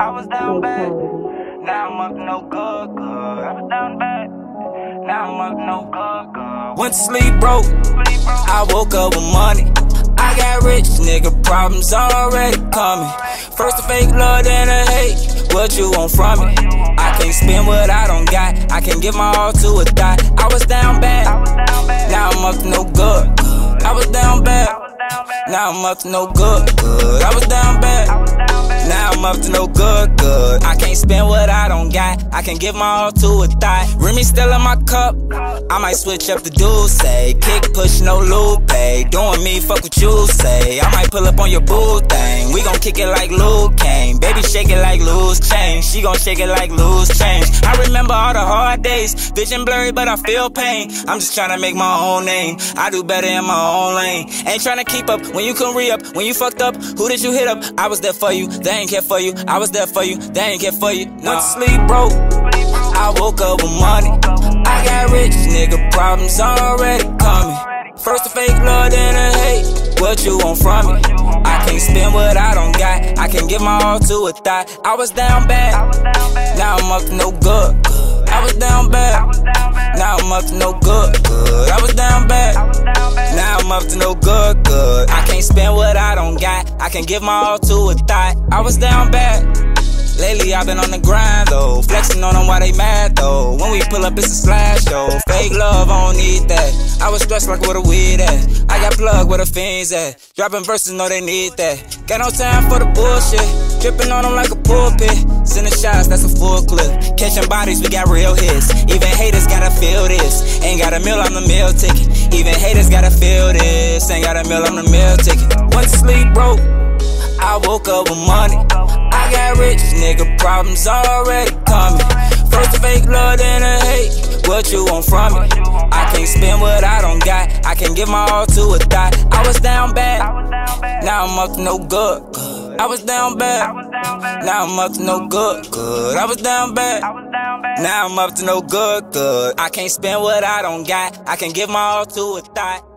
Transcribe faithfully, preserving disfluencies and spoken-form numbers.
I was down bad. Now I'm up to no good, good. I was down bad. Now I'm up to no good, good. Went to sleep broke. I woke up with money. I got rich, nigga, problems already coming. First a fake love, then a hate. What you want from me? I can't spend what I don't got. I can give my all to a thought. I was down bad. Now I'm up to no good. I was down bad. Now I'm up to no good. Good. I was down bad. Now I'm up to no good. Good. I can't spend what I don't got. I can give my all to a thought. Remy still in my cup. I might switch up the dude, say kick, push, no loop, hey. Doing me, fuck what you say. I might pull up on your boo thing. We gon' kick it like Luke Kane. Baby shake it like loose change. She gon' shake it like loose change. I remember all the hard days. Vision blurry, but I feel pain. I'm just tryna make my own name. I do better in my own lane. Ain't tryna keep up when you couldn't re-up. When you fucked up, who did you hit up? I was there for you, they ain't care for you. I was there for you, they ain't care for you. Went to sleep broke. I woke up with money. I got rich, nigga, problems already coming. First a fake love, then a hate. What you want from me? I can't spend what I don't got. I can give my all to a thought. I was down bad. Now I'm up to no good. I was down bad. Now I'm up to no good. Good. I was down bad. Now I'm up to no good. Good. I can't spend what I don't got. I can give my all to a thought. I was down bad. Lately I've been on the grind though, flexing on them while they mad though. When we pull up it's a slash though. Fake love, I don't need that. I was stressed like where the weed at. I got plugged where the fiends at. Dropping verses, know they need that. Got no time for the bullshit. Dripping on them like a pulpit. Sending shots, that's a full clip. Catching bodies, we got real hits. Even haters gotta feel this. Ain't got a meal on the meal ticket. Even haters gotta feel this. Ain't got a meal on the meal ticket. Went to sleep broke. I woke up with money. I got rich, nigga, problems already coming. First a fake love, then a hate. What you want from me? I can't spend what I don't got. I can give my all to a thought. I was down bad. Now I'm up to no good. I was down bad. Now I'm up to no good. Good. I was down bad. Now I'm up to no good. Good. I can't spend what I don't got. I can give my all to a thought.